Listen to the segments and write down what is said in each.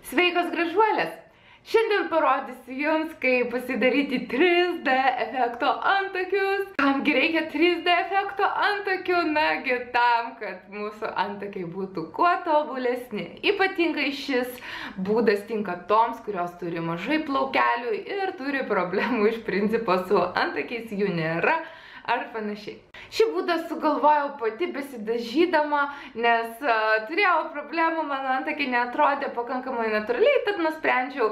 Sveikos gražuolės! Šiandien parodysiu jums, kaip pasidaryti 3D efekto antakius. Kamgi reikia 3D efekto antakių? Nagi tam, kad mūsų antakiai būtų kuo tobulesni. Ypatingai šis būdas tinka toms, kurios turi mažai plaukelių ir turi problemų iš principo su antakiais, jų nėra ar panašiai. Šį būdą sugalvojau pati besidažydama, nes turėjau problemų, mano antakiai neatrodė pakankamai natūraliai, tad nusprendžiau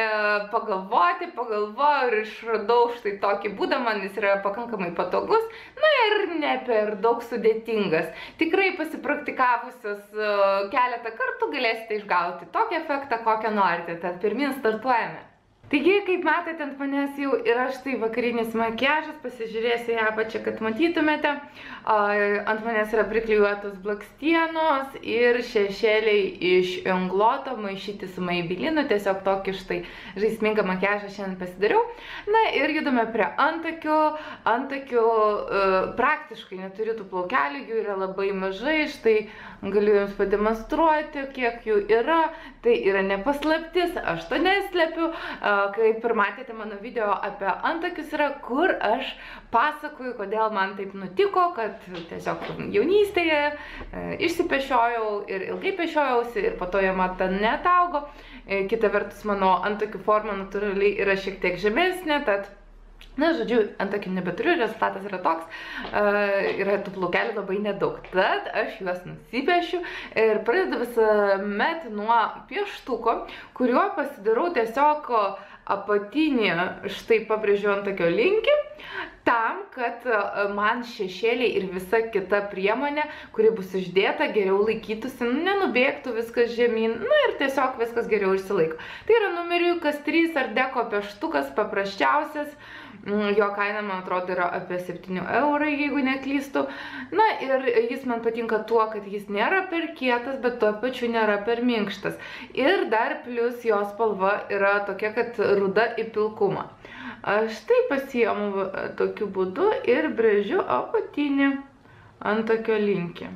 pagalvojau ir išradau štai tokį būdą, man jis yra pakankamai patogus, na ir ne per daug sudėtingas. Tikrai pasipраktikavusios keletą kartų galėsite išgauti tokį efektą, kokią norite, tad pirmin startuojame. Taigi, kaip matote, ant manęs jau yra štai vakarinis makiažas, pasižiūrėsiu į apačią, kad matytumėte. Ant manęs yra priklijuotos blakstienos ir šešėliai iš Engloto maišyti su Maybellinu, tiesiog tokį štai žaismingą makiažą šiandien pasidariau. Na ir judame prie antakių. Antakių praktiškai neturiu tų plaukelių, jų yra labai mažai, štai galiu jums pademonstruoti, kiek jų yra. Tai yra nepaslaptis, aš to neslepiu. Kaip ir matėte mano video apie antakius yra, kur aš pasakoju, kodėl man taip nutiko, kad tiesiog jaunystėje išsipešiojau ir ilgai pešiojausi ir po to jie man ten neataugo. Kita vertus, mano antakių forma natūraliai yra šiek tiek žemesnė, tad na, žodžiu, antakių nebeturiu, rezultatas yra toks, yra tų plaukelių labai nedaug. Tad aš juos nusipešiu ir pradedu visuomet nuo pieštuko, kuriuo pasidarau tiesiog apatinį, štai pabrėžiu antakio linkį, tam, kad man šešėliai ir visa kita priemonė, kuri bus uždėta, geriau laikytųsi, nenubėgtų viskas žemyn, na ir tiesiog viskas geriau išsilaiko. Tai yra numeriukas 3 Art Deco pieštukas, paprasčiausias. Jo kaina, man atrodo, yra apie 7 eurai, jeigu neklystu. Na ir jis man patinka tuo, kad jis nėra per kietas, bet tuo pačiu nėra per minkštas. Ir dar plus jo spalva yra tokia, kad ruda į pilkumą. Aš tai pasiimu tokiu būdu ir brėžiu apatinį antakio linkį.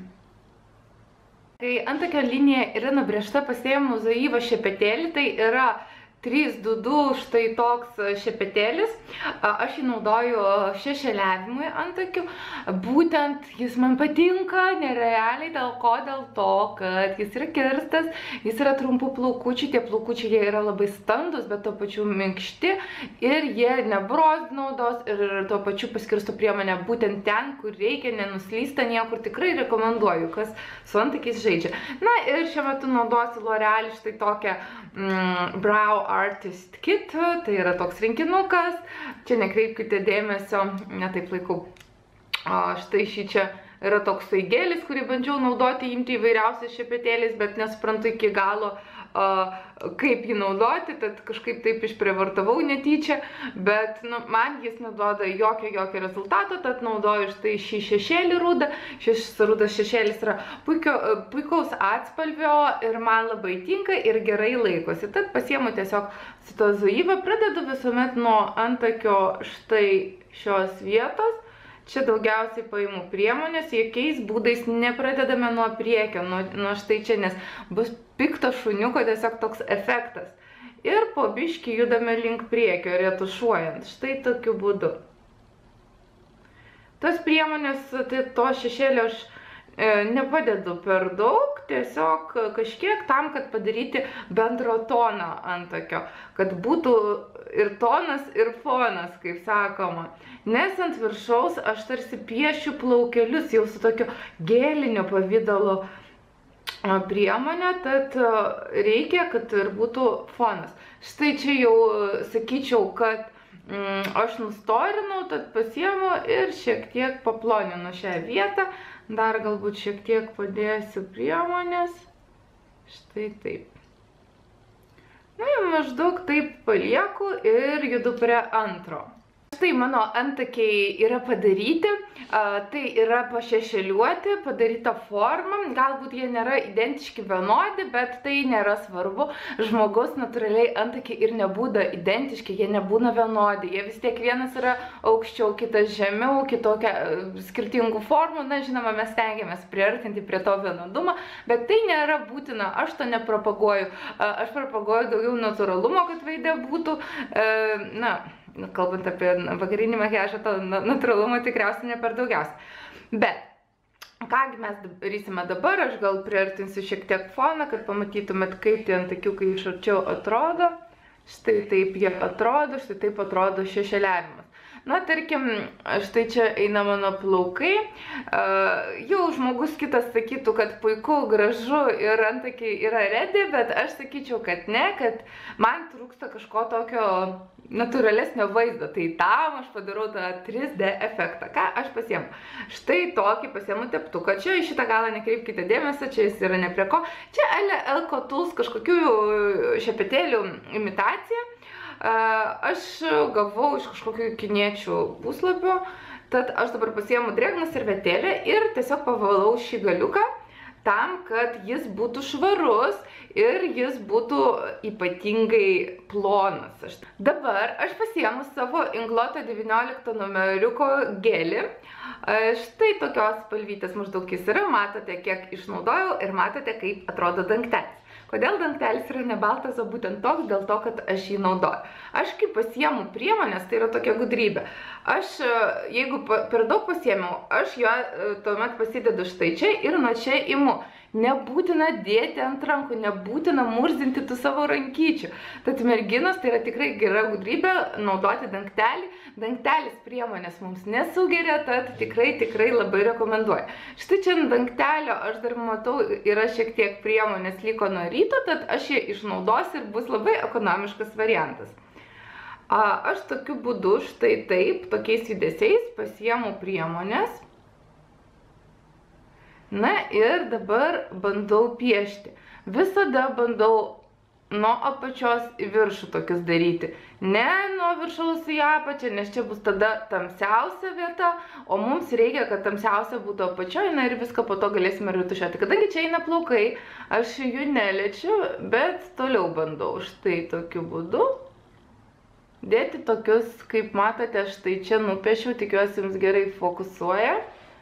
Kai antakio linija yra nubrėžta, pasiimu Zoiva šepetėlį, tai yra 322 štai toks šepetėlis. Aš jį naudoju šešėliavimui antakių. Būtent jis man patinka nerealiai, dėl to, kad jis yra kirstas, jis yra trumpų plaukučių, tie plaukučiai jie yra labai standus, bet tuo pačiu minkšti ir jie nebrozdina odos ir tuo pačiu paskirsto priemonę būtent ten, kur reikia, nenuslysta niekur, tikrai rekomenduoju, kas su antakiais žaidžia. Na ir šiuo metu naudosiu L'Oreal štai tokią Brow Artist Kit, tai yra toks rinkinukas, čia nekreipkite dėmesio, netaip laikau, štai šį čia yra toksai gelis, kurį bandžiau naudoti, imti įvairiausiais šepetėliais, bet nesuprantu iki galo, kaip jį naudoti, tad kažkaip taip išprievartavau netyčia, bet man jis neduoda jokio rezultato, tad naudoju štai šį šešėlį rudą. Šis rudas šešėlis yra puikaus atspalvio ir man labai tinka ir gerai laikosi. Tad pasiimu tiesiog su to Zoiva, pradedu visuomet nuo antakio štai šios vietos. Čia daugiausiai paimu priemonės, jokiais būdais nepradedame nuo priekio, nuo štai čia, nes bus pikto šuniuko tiesiog toks efektas. Ir po biškį judame link priekio, retušuojant, štai tokiu būdu. Tos priemonės, tai to šešėlio aš nepadedu per daug, tiesiog kažkiek tam, kad padaryti bendro toną antakio, kad būtų ir tonas, ir fonas, kaip sakoma. Nes ant viršaus aš tarsi piešiu plaukelius jau su tokiu geliniu pavidalo priemonė, tad reikia, kad ir būtų fonas. Štai čia jau sakyčiau, kad aš nustorinau, tad pasiimu ir šiek tiek paploninu šią vietą. Dar galbūt šiek tiek padėsiu priemonės. Štai taip. Na, jau maždaug taip palieku ir judu prie antro. Štai mano antakiai yra padaryti, tai yra pašešėliuoti, padaryta forma, galbūt jie nėra identiški vienodi, bet tai nėra svarbu. Žmogaus natūraliai antakiai ir nebūna identiški, jie nebūna vienodi, jie vis tiek vienas yra aukščiau, kitas žemiau, kitokia skirtingų formų, na žinoma, mes stengiamės priartinti prie to vienodumą, bet tai nėra būtina, aš to nepropaguoju, aš propaguoju daugiau natūralumo, kad veide būtų, kalbant apie vakarinį makiažą, to natūralumo tikriausiai ne per daugiausia. Bet, kągi mes darysime dabar, aš gal priartinsiu šiek tiek foną, kad pamatytumėt, kaip tie antakiukai iš arčiau atrodo. Štai taip jie atrodo, štai taip atrodo šešėliavimas. Na, tarkim, štai čia eina mano plaukai. Jau žmogus kitas sakytų, kad puiku, gražu ir antakiai yra ready, bet aš sakyčiau, kad ne, kad man trūksta kažko tokio natūralesnio vaizdo. Tai tam aš padarau tą 3D efektą. Ką aš pasiemu? Štai tokį pasiemu teptuką. Čia į šitą galą nekreipkite dėmesio, čia jis yra ne prie ko. Čia Elko Tools kažkokių šepetėlių imitacija. Aš gavau iš kažkokių kiniečių puslapio, tad aš dabar pasiemu drėgną servetėlę ir tiesiog pavalau šį galiuką tam, kad jis būtų švarus ir jis būtų ypatingai plonas. Dabar aš pasiemu savo Ingloto 19 numeriuko gelį. Štai tokios spalvytės maždaug jis yra, matote, kiek išnaudojau ir matote, kaip atrodo dangtelis. Kodėl dangtelis yra ne baltas, o būtent toks, dėl to, kad aš jį naudoju. Aš kai pasiemu priemonės, tai yra tokia gudrybė. Aš, jeigu per daug pasiemiau, aš jo tuomet pasidedu štai čia ir nuo čia imu. Nebūtina dėti ant rankų, nebūtina murzinti tų savo rankyčių. Tad merginos, tai yra tikrai gera gudrybė naudoti dangtelį. Dangtelis priemonės mums nesugeria, tad tikrai labai rekomenduoju. Štai čia ant dangtelio aš dar matau, yra šiek tiek priemonės liko nuo ryto, tad aš jį išnaudosiu ir bus labai ekonomiškas variantas. Aš tokiu būdu, štai taip, tokiais judesiais pasiemu priemonės. Na ir dabar bandau piešti. Visada bandau nuo apačios į viršų tokius daryti. Ne nuo viršaus į apačią, nes čia bus tada tamsiausia vieta, o mums reikia, kad tamsiausia būtų apačioje, na ir viską po to galėsime retušuoti. Kadangi čia eina plaukai, aš jų neliečiu, bet toliau bandau štai tokiu būdu dėti tokius, kaip matote, štai čia nupiešiau, tikiuosi jums gerai fokusuoja.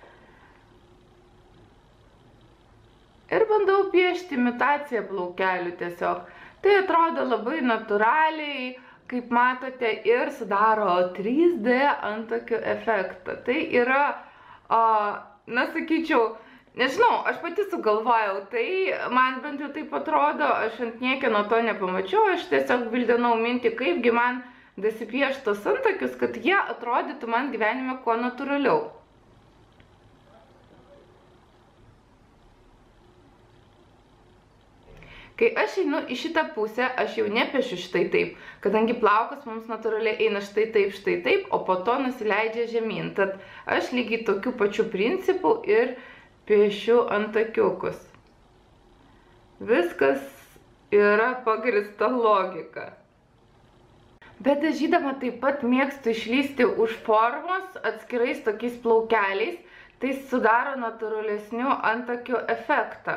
Ir bandau piešti imitaciją plaukelių tiesiog. Tai atrodo labai natūraliai, kaip matote, ir sudaro 3D antakių efektą. Tai yra, na sakyčiau, nežinau, aš pati sugalvojau, tai man bent jau taip atrodo, aš ant niekieno to nepamačiau, aš tiesiog vildenau mintį, kaipgi man dasipiešti tos antakius, kad jie atrodytų man gyvenime kuo natūraliau. Kai aš einu į šitą pusę, aš jau nepiešiu štai taip, kadangi plaukas mums natūraliai eina štai taip, o po to nusileidžia žemyn. Tad aš lygiai tokiu pačiu principu ir piešiu antakiukus. Viskas yra pagrįsta logika. Bet dažydama taip pat mėgstu išlysti už formos atskirais tokiais plaukeliais, tai sudaro natūralesnių antakių efektą.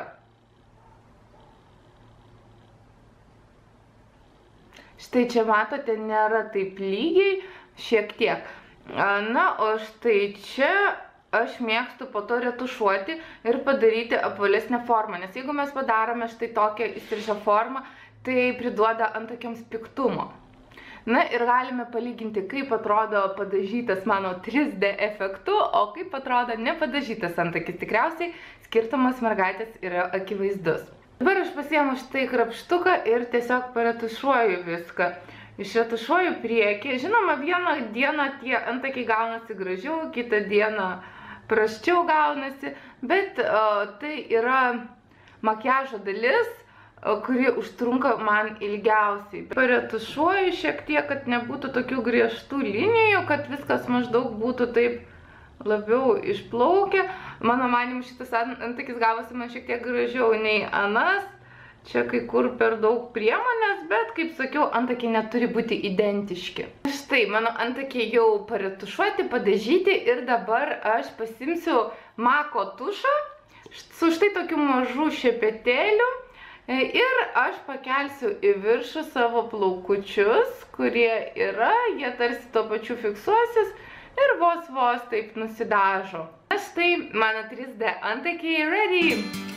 Štai čia matote, nėra taip lygiai, šiek tiek. Na, o štai čia aš mėgstu po to retušuoti ir padaryti apvalesnę formą. Nes jeigu mes padarome štai tokią įstrižą formą, tai priduoda antakiams piktumo. Na ir galime palyginti, kaip atrodo padažytas mano 3D efektu, o kaip atrodo nepadažytas antakis. Tikriausiai skirtumas mergaitės yra akivaizdus. Dabar aš pasiemu štai krapštuką ir tiesiog paretušuoju viską. Išretušuoju priekį. Žinoma, vieną dieną tie antakiai gaunasi gražiau, kitą dieną prasčiau gaunasi, bet tai yra makiažo dalis, kuri užtrunka man ilgiausiai. Paretušuoju šiek tiek, kad nebūtų tokių griežtų linijų, kad viskas maždaug būtų taip labiau išplaukę. Mano manimu, šitas antakis gavosi man šiek tiek gražiau nei anas. Čia kai kur per daug priemonės, bet, kaip sakiau, antakiai neturi būti identiški. Štai, mano antakiai jau paretušuoti, padažyti ir dabar aš pasimsiu mako tušą su štai tokiu mažu šepetėliu ir aš pakelsiu į viršų savo plaukučius, kurie yra, jie tarsi tuo pačiu fiksuosis ir vos taip nusidažo. Štai mano 3D antakiai ready!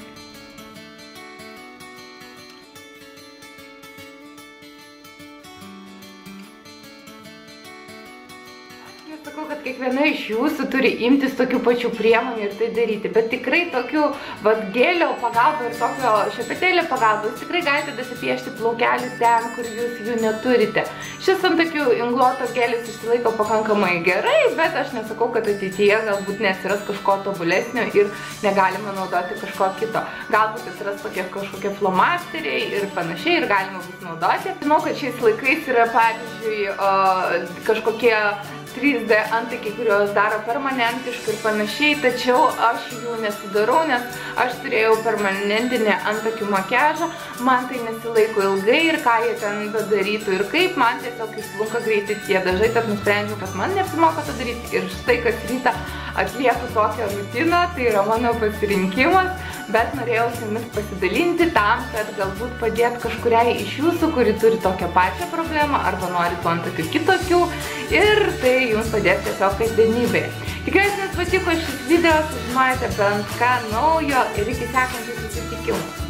Sakau, kad kiekviena iš jūsų turi imtis tokių pačių priemonių ir tai daryti, bet tikrai tokių gėlio pagalba ir tokio šepetėlio pagalba jūs tikrai galite dasipiešti plaukelių ten, kur jūs jų neturite. Šis antakių ingloto gelis išsilaiko pakankamai gerai, bet aš nesakau, kad ateityje galbūt neatsiras kažko tobulesnio ir negalima naudoti kažko kito. Galbūt atsiras tokie kažkokie flomasteriai ir panašiai ir galima bus naudoti. Žinau, kad šiais laikais yra, pavyzdžiui, kažkokie 3D antakiai, kuriuos daro permanentiškai ir panašiai, tačiau aš jų nesidarau, nes aš turėjau permanentinę antakių makiažą, man tai nesilaiko ilgai ir ką jie ten bedarytų ir kaip, man tiesiog išblunka greitai tie dažai, tad nusprendžiau, kad man neapsimoka to daryti ir štai kas rytą atlieku tokią rutiną, tai yra mano pasirinkimas, bet norėjau su jumis pasidalinti tam, kad galbūt padėt kažkuriai iš jūsų, kuri turi tokią pačią problemą arba nori tų antakių kitokių ir tai jums padės tiesiog kasdienybėje. Tikiuosi, jums patiko šis video, sužinojote bent ką naujo ir iki sekančių susitikimų.